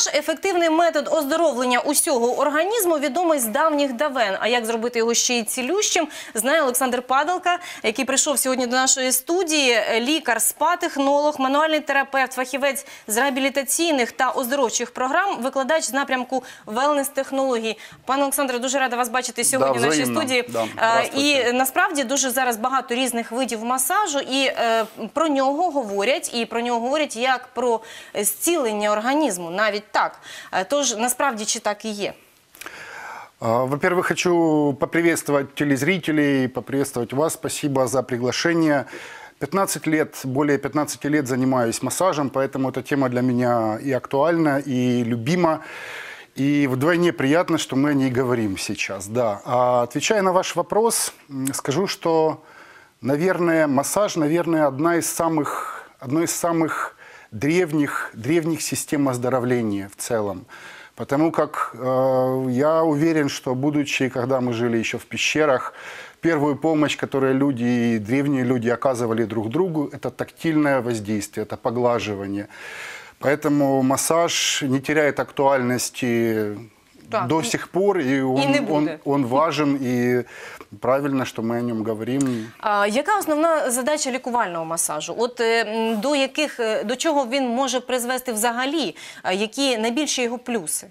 Масаж – ефективний метод оздоровлення усього організму, відомий з давніх давен. А як зробити його ще й цілющим, знає Олександр Падалка, який прийшов сьогодні до нашої студії. Лікар, спа-технолог, мануальний терапевт, фахівець з реабілітаційних та оздоровчих програм, викладач з напрямку велнес-технологій. Пане Олександре, дуже рада вас бачити сьогодні в нашій студії. І насправді дуже зараз багато різних видів масажу, і про нього говорять як про зцілення організму, навіть так. Тож, насправді, чи так і є? Во-первых, хочу поприветствовать телезрителей, поприветствовать вас. Спасибо за приглашение. 15 лет, более 15 лет занимаюсь массажем, поэтому эта тема для меня и актуальна, и любима. И вдвойне приятно, что мы о ней говорим сейчас. Да. Отвечая на ваш вопрос, скажу, что, наверное, массаж, одно из самых древних систем оздоровления в целом. Потому как я уверен, что когда мы жили еще в пещерах, первую помощь, которую древние люди оказывали друг другу, это тактильное воздействие, это поглаживание. Поэтому массаж не теряет актуальности до сих пор, и он важен, и правильно, что мы о нем говорим. Яка основна задача лікувального масажу? От до чого він може призвести взагалі? Які найбільші його плюси?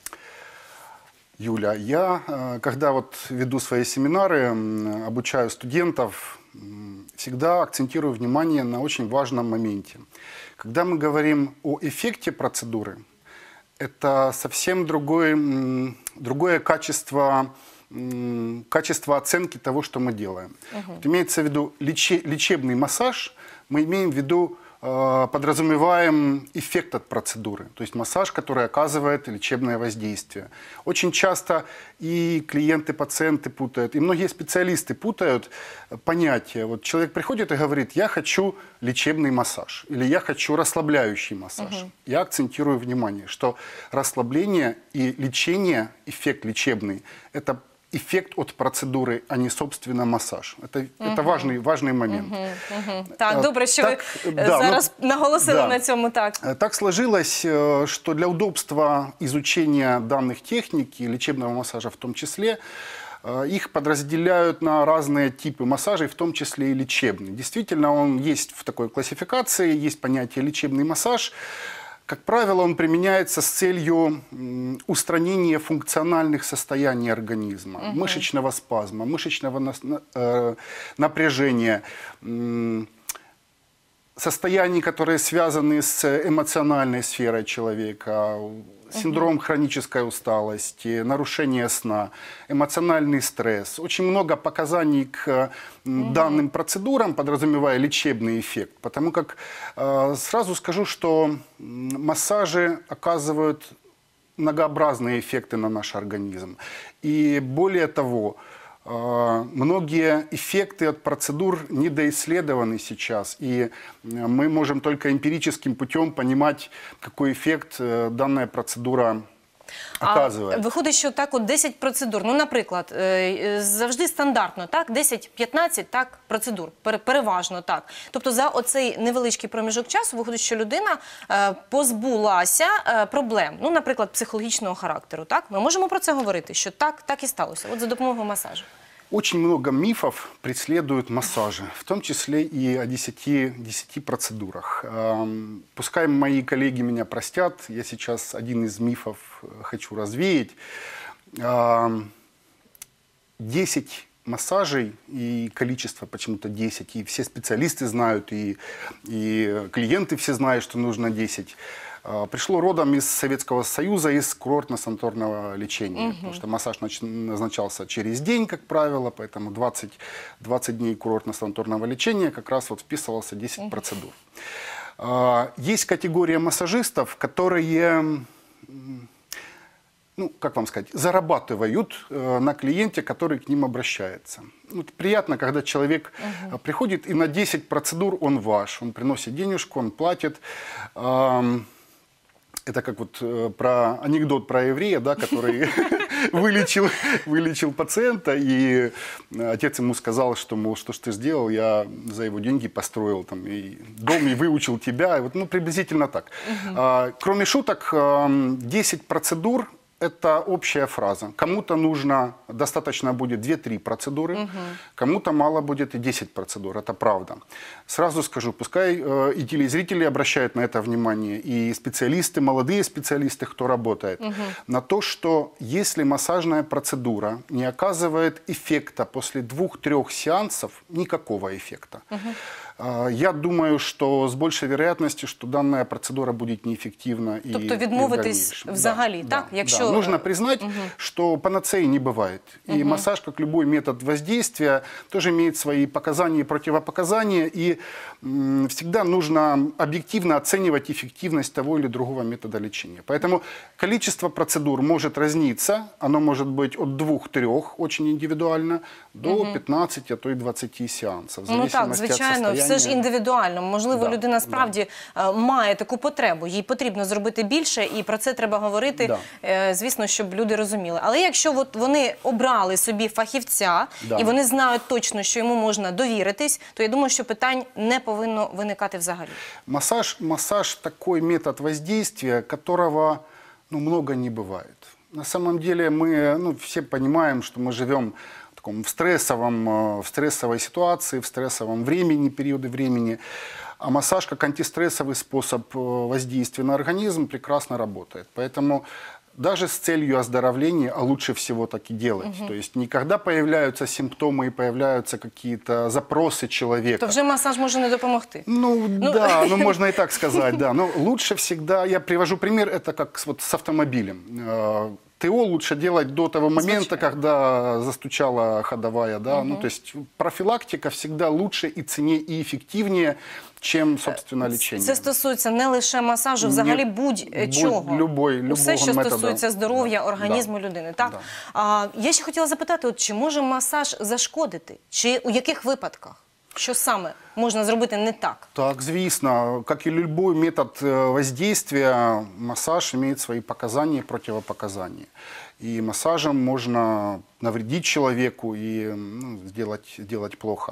Юля, я, когда веду свои семинары, обучаю студентов, всегда акцентирую внимание на очень важном моменте. Когда мы говорим о эффекте процедуры, это совсем другое качество оценки того, что мы делаем. Имеется в виду лечебный массаж, мы имеем в виду, подразумеваем эффект от процедуры, то есть массаж, который оказывает лечебное воздействие. Очень часто и клиенты, пациенты путают, и многие специалисты путают понятия. Вот человек приходит и говорит: я хочу лечебный массаж, или я хочу расслабляющий массаж. Я акцентирую внимание, что расслабление и лечение, эффект лечебный, это эффект от процедуры, а не, собственно, массаж. Это важный момент. Так, добре, що ви зараз наголосили на цьому. Так сложилось, что для удобства изучения данных техник и лечебного массажа в том числе, их подразделяют на разные типы массажей, в том числе и лечебный. Действительно, он есть в такой классификации, есть понятие лечебный массаж. Как правило, он применяется с целью устранения функциональных состояний организма, мышечного спазма, мышечного напряжения, состояний, которые связаны с эмоциональной сферой человека, синдром хронической усталости, нарушение сна, эмоциональный стресс. Очень много показаний к данным процедурам, подразумевая лечебный эффект. Потому как сразу скажу, что массажи оказывают многообразные эффекты на наш организм. И более того, многие эффекты от процедур недоисследованы сейчас, и мы можем только эмпирическим путем понимать, какой эффект данная процедура оказує. Виходить, що так 10 процедур, ну, наприклад, завжди стандартно, так, 10-15, так, процедур, переважно так. Тобто за оцей невеличкий проміжок часу виходить, що людина позбулася проблем, ну, наприклад, психологічного характеру, так? Ми можемо про це говорити, що так і сталося, от за допомогою масажу. Очень много мифов преследуют массажи, в том числе и о 10 процедурах. Пускай мои коллеги меня простят, я сейчас один из мифов хочу развеять. 10 массажей, и количество почему-то 10, и все специалисты знают, и клиенты все знают, что нужно 10. Пришло родом из Советского Союза, из курортно-санаторного лечения. Потому что массаж назначался через день, как правило, поэтому 20 дней курортно-санаторного лечения как раз вписывался 10 процедур. Есть категория массажистов, которые, ну, как вам сказать, зарабатывают на клиенте, который к ним обращается. Приятно, когда человек приходит, и на 10 процедур он ваш. Он приносит денежку, он платит. Это как вот анекдот про еврея, да, который вылечил пациента, и отец ему сказал, что, мол, что ж ты сделал, я за его деньги построил там, и дом, и выучил тебя, и вот, ну, приблизительно так. Кроме шуток, 10 процедур – это общая фраза. Кому-то нужно, достаточно будет 2-3 процедуры, кому-то мало будет и 10 процедур. Это правда. Сразу скажу, пускай и телезрители обращают на это внимание, и специалисты, молодые специалисты, кто работает, на то, что если массажная процедура не оказывает эффекта после 2-3 сеансов, никакого эффекта. Я думаю, что с большей вероятностью, что данная процедура будет неэффективна. Тобто відмовитись взагалі, так? Якщо... Нужно признать, что панацеи не бывает. И массаж, как любой метод воздействия, тоже имеет свои показания и противопоказания. И всегда нужно объективно оценивать эффективность того или другого метода лечения. Поэтому количество процедур может разниться. Оно может быть от 2-3, очень индивидуально, до 15, а то и 20 сеансов. В Ну так, звичайно, все ж індивідуально. Можливо, людина справді має таку потребу, їй потрібно зробити більше, і про це треба говорити, звісно, щоб люди розуміли. Але якщо от вони обрали собі фахівця, і вони знають точно, що йому можна довіритись, то я думаю, що питань не повинно виникати взагалі. Массаж – такой метод воздействия, которого много не бывает. На самом деле мы все понимаем, что мы живем в стрессовой ситуации, в стрессовом времени, периоды времени. А массаж как антистрессовый способ воздействия на организм прекрасно работает. Поэтому даже с целью оздоровления, а лучше всего так и делать. То есть не когда появляются симптомы и появляются какие-то запросы человека. То вже массаж може не допомогти. Да, можно и так сказать, да. Но лучше всегда, я привожу пример, это как вот с автомобилем. ТО лучше делать до того момента, когда застучала ходовая. Да? То есть профилактика всегда лучше и ценнее, и эффективнее, чем, собственно, лечение. Це стосується не лише масажу, взагалі будь-чого. Все, що стосується здоров'я організму людини. Так? Я ще хотіла запитати, чи може масаж зашкодити? Чи у яких випадках? Що саме можна зробити не так? Так, звісно. Как и любой метод воздействия, массаж имеет свои показания и противопоказания. И массажем можно навредить человеку и сделать плохо.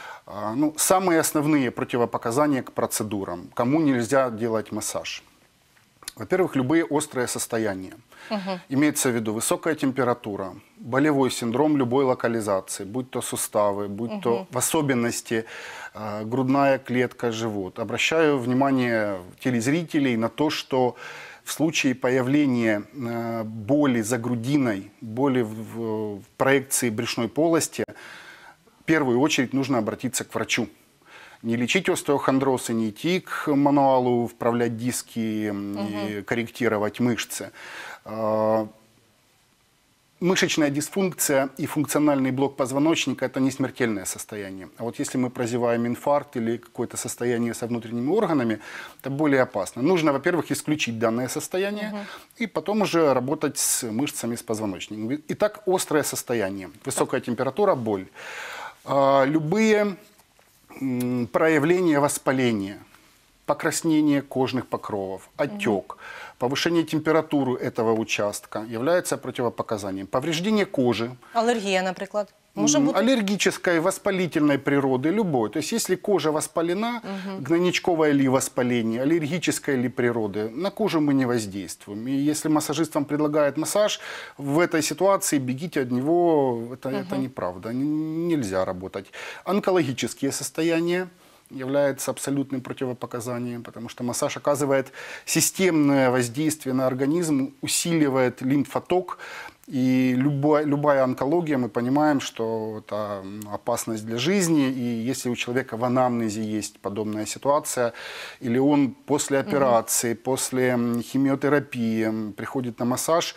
Самые основные противопоказания к процедурам. Кому нельзя делать массаж? Во-первых, любые острые состояния. Имеется в виду высокая температура, болевой синдром любой локализации, будь то суставы, будь то в особенности грудная клетка, живот. Обращаю внимание телезрителей на то, что в случае появления боли за грудиной, боли в проекции брюшной полости, в первую очередь нужно обратиться к врачу. Не лечить остеохондроз и не идти к мануалу, вправлять диски и корректировать мышцы. Мышечная дисфункция и функциональный блок позвоночника – это не смертельное состояние. А вот если мы прозеваем инфаркт или какое-то состояние со внутренними органами, это более опасно. Нужно, во-первых, исключить данное состояние и потом уже работать с мышцами, с позвоночником. Итак, острое состояние, высокая температура, боль. Любые проявления воспаления, покраснение кожных покровов, отек, повышение температуры этого участка является противопоказанием. Повреждение кожи. Аллергия, например. Может быть... Аллергической, воспалительной природы, любой. То есть, если кожа воспалена, гнойничковое ли воспаление, аллергической ли природы, на кожу мы не воздействуем. И если массажист вам предлагает массаж, в этой ситуации бегите от него, это неправда, нельзя работать. Онкологические состояния является абсолютным противопоказанием, потому что массаж оказывает системное воздействие на организм, усиливает лимфоток. И любая онкология, мы понимаем, что это опасность для жизни. И если у человека в анамнезе есть подобная ситуация, или он после операции, после химиотерапии приходит на массаж,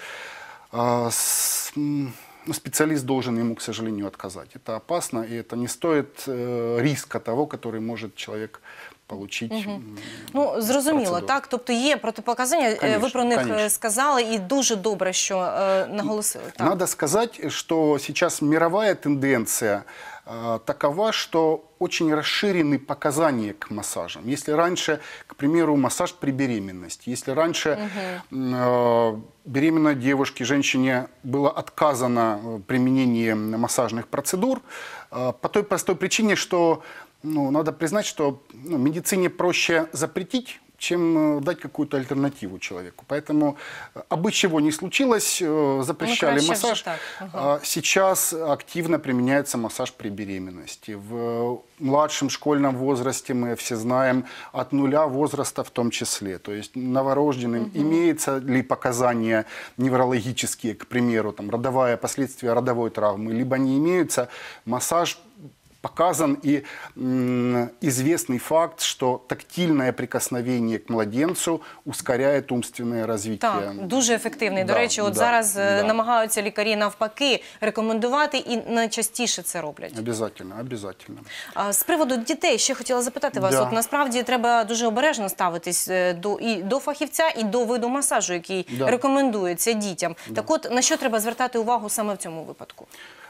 специалист должен ему, к сожалению, отказать. Это опасно, и это не стоит риска того, который может человек получить. Ну, зрозуміло, процедуру. так? Тобто є протипоказання, ви Конечно, про них конечно. сказали, і дуже добре, що наголосили. Так. Надо сказать, что сейчас мировая тенденция такова, что очень расширены показания к массажам. Если раньше, к примеру, массаж при беременности, если раньше беременной девушке, женщине было отказано в применении массажных процедур, по той простой причине, что надо признать, что медицине проще запретить, чем дать какую-то альтернативу человеку. Поэтому, абы чего не случилось, запрещали краще массаж. вже так. Сейчас активно применяется массаж при беременности. В младшем школьном возрасте, мы все знаем, от 0 возраста в том числе. То есть новорожденным имеются ли показания неврологические, к примеру, там, последствия родовой травмы, либо не имеются. Массаж показан, и известный факт, что тактильное прикосновение к младенцу ускоряет умственное развитие. Так, дуже ефективний. До Да, речі, от да, зараз да. намагаються лікарі навпаки рекомендувати і найчастіше це роблять. Обязательно, обязательно. З приводу дітей ще хотіла запитати вас. Да. От насправді треба дуже обережно ставитись до фахівця і до виду масажу, який Да. рекомендується дітям. Так от, на що треба звертати увагу саме в цьому випадку?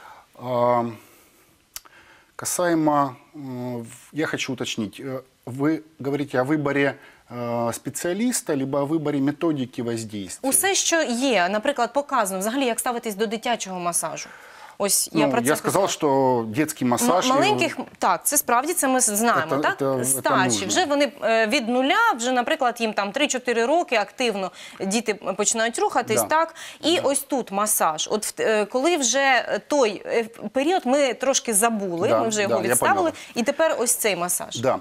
Касаемо, я хочу уточнить, вы говорите о выборе специалиста, либо о выборе методики воздействия? Усе, що є, наприклад, показано, взагалі, як ставитись до дитячого масажу. Ось я про це Я сказал, хотіла. что детский массаж... Маленьких, так, це справді, це ми знаємо, Це- так? це Старші, нужно. вже вони від 0, вже, наприклад, їм там 3-4 роки активно діти починають рухатись, Да. так? І ось тут масаж. От коли вже той період ми трошки забули, Да, ми вже його да, я відставили, понял. і тепер ось цей масаж. Да.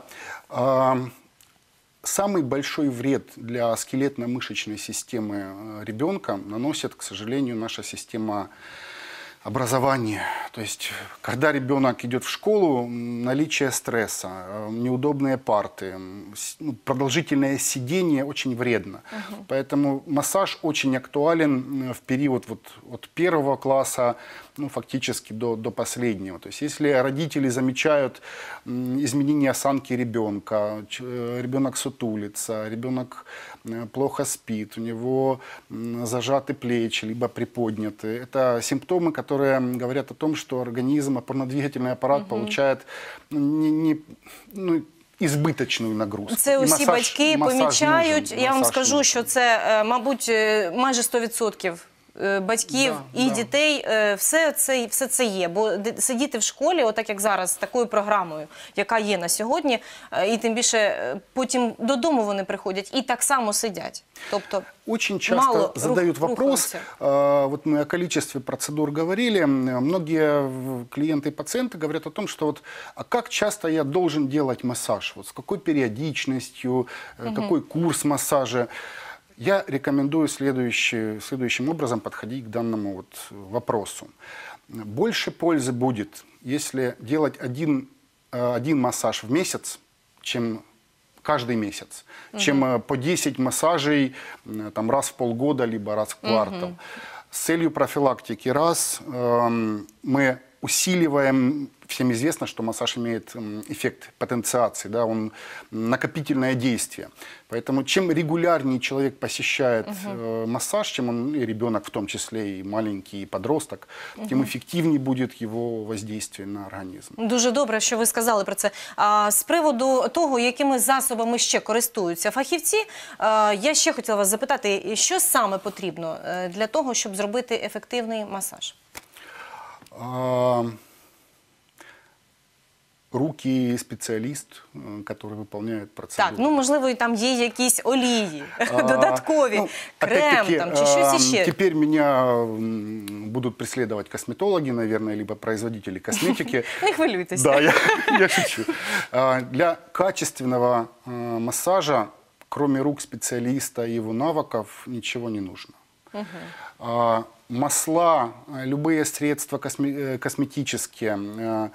Самый большой вред для скелетно-мышечной системы ребенка наносит, к сожалению, наша система образования. То есть, когда ребенок идет в школу, наличие стресса, неудобные парты, продолжительное сидение очень вредно. Поэтому массаж очень актуален в период от 1 класса, фактически до последнего. То есть, если родители замечают изменение осанки ребенка, ребенок сутулится, ребенок плохо спит, у него зажаты плечи, либо приподняты, это симптомы, которые говорят о том, что организм, опорно-двигательный аппарат получает избыточную нагрузку. Це І усі батьки масаж помічають. нужен, Я вам масаж скажу, нужен. що це, мабуть, майже 100% батьків Да, і да. дітей, все це є. Бо сидіти в школі, отак як зараз, з такою програмою, яка є на сьогодні, і тим більше потім додому вони приходять і так само сидять. Тобто Очень часто мало задают вопрос, рухаются. вот мы о количестве процедур говорили, многие клиенты и пациенты говорят о том, что а как часто я должен делать массаж, с какой периодичностью, какой курс массажа. Я рекомендую следующим образом подходить к данному вопросу. Больше пользы будет, если делать один массаж в месяц, чем каждый месяц, чем по 10 массажей раз в полгода, либо раз в квартал. С целью профилактики мы усиливаем, всем известно, что массаж имеет эффект потенциации, да, он накопительное действие. Поэтому чем регулярнее человек посещает массаж, чем он, и ребенок в том числе, и маленький, и подросток, тем эффективнее будет его воздействие на организм. Дуже добре, що ви сказали про це. А з приводу того, якими засобами ще користуються фахівці, я ще хотіла вас запитати, що саме потрібно для того, щоб зробити ефективний масаж? Руки специалист, который выполняет процедуру. Так, можливо, і там є якісь олії додаткові, крем там, чи щось іще. Теперь меня будут преследовать косметологи, наверное, либо производители косметики. Не хвилюйтесь. Да, я шучу. Для качественного массажа, кроме рук специалиста и его навыков, ничего не нужно. Масла, любые средства косметические,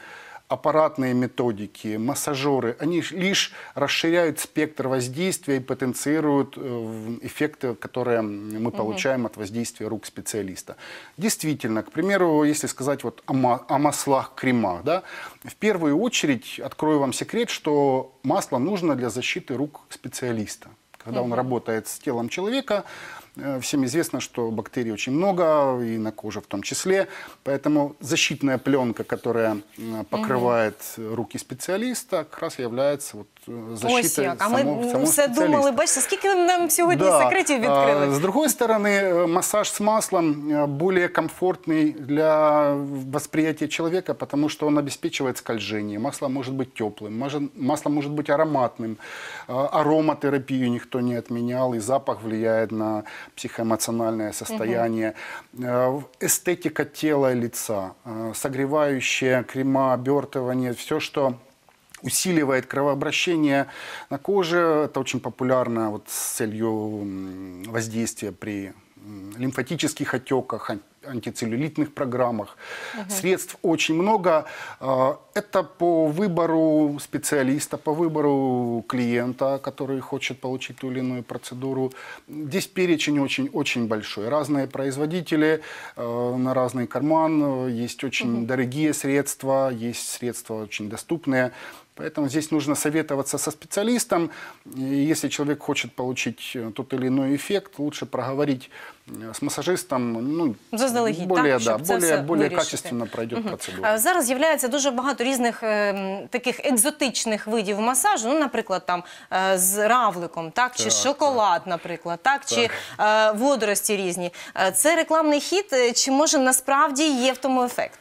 аппаратные методики, массажеры, они лишь расширяют спектр воздействия и потенцируют эффекты, которые мы получаем от воздействия рук специалиста. Действительно, к примеру, если сказать вот о маслах, кремах, да, в первую очередь открою вам секрет, что масло нужно для защиты рук специалиста. Когда он работает с телом человека, всем известно, что бактерий очень много, и на коже в том числе. Поэтому защитная пленка, которая покрывает руки специалиста, как раз является вот защитой А ми самого все специалиста. думали, бачите, скільки ви нам сьогодні Да. секретів відкрили. С другой стороны, массаж с маслом более комфортный для восприятия человека, потому что он обеспечивает скольжение. Масло может быть теплым, масло может быть ароматным. Ароматерапию никто не отменял, и запах влияет на психоэмоциональное состояние. Эстетика тела и лица, согревающие крема, обертывание, все, что усиливает кровообращение на коже. Это очень популярно вот с целью воздействия при лимфатических отеках, антицеллюлитных программах. Средств очень много. Это по выбору специалиста, по выбору клиента, который хочет получить ту или иную процедуру. Здесь перечень очень большой. Разные производители на разный карман. Есть очень дорогие средства, есть средства очень доступные. Поэтому здесь нужно советоваться со специалистом. И если человек хочет получить тот или иной эффект, лучше проговорить с массажистом. Ну, Заздалегідь, более, так, щоб це все более вирішити. качественно пройдет процедура. Зараз з'являється дуже багато різних таких екзотичних видів масажу, ну, наприклад, там з равликом, так, чи шоколад, наприклад, так, чи водорості різні. Це рекламний хід, чи може насправді є в тому ефект?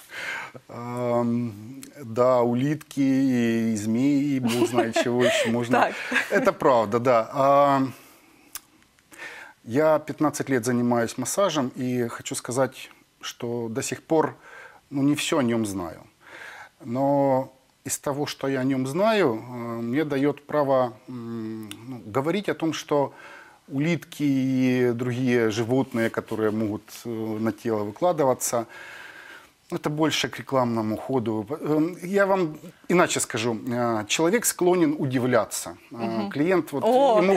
Да, улитки и змеи, бог знает чего еще можно. Так. Это правда, да. Я 15 лет занимаюсь массажем и хочу сказать, что до сих пор не все о нем знаю. Но из того, что я о нем знаю, мне дает право говорить о том, что улитки и другие животные, которые могут на тело выкладываться, это больше к рекламному ходу. Я вам иначе скажу. Человек склонен удивляться. Клиент, вот, ему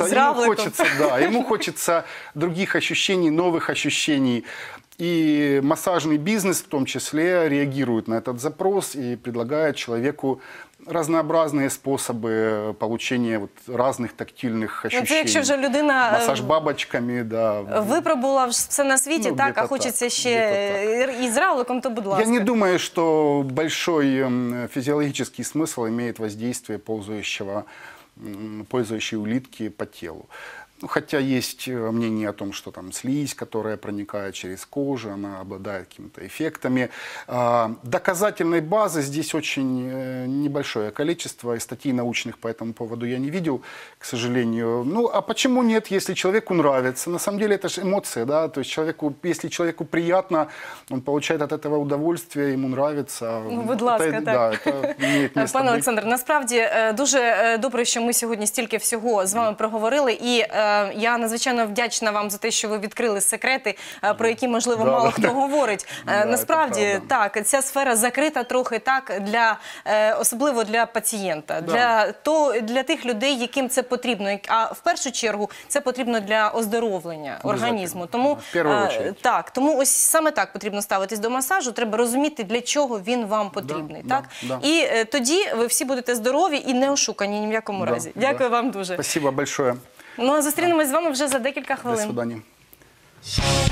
хочется других ощущений, новых ощущений. И массажный бизнес в том числе реагирует на этот запрос и предлагает человеку разнообразные способы получения вот разных тактильных ощущений. Це якщо вже людина Массаж бабочками, да. випробувала все на світі, Ну, так, а где-то хочеться так, ще і з равликом, то будь ласка. Я не думаю, что большой физиологический смысл имеет воздействие пользующей улитки по телу. Хотя есть мнение о том, что там слизь, которая проникает через кожу, она обладает какими-то эффектами. Доказательной базы здесь очень небольшое количество, и статей научных по этому поводу я не видел, к сожалению. Ну, а почему нет, если человеку нравится? На самом деле это же эмоция, да, то есть если человеку приятно, он получает от этого удовольствие, ему нравится. Ну, будь ласка, так. Да, это имеет место Пане быть. Олександр, насправді дуже добре, що ми сьогодні стільки всього з вами проговорили, і я надзвичайно вдячна вам за те, що ви відкрили секрети, про які, можливо, мало хто говорить. Насправді, так, ця сфера закрита трохи так, особливо для пацієнта, для тих людей, яким це потрібно. А в першу чергу це потрібно для оздоровлення організму. Тому, так, тому ось саме так потрібно ставитись до масажу, треба розуміти, для чого він вам потрібний. Так? І тоді ви всі будете здорові і не ошукані ні в якому разі. Дякую вам дуже. Спасибо большое. Ну, а зустрінемось з вами вже за декілька хвилин. До свидания.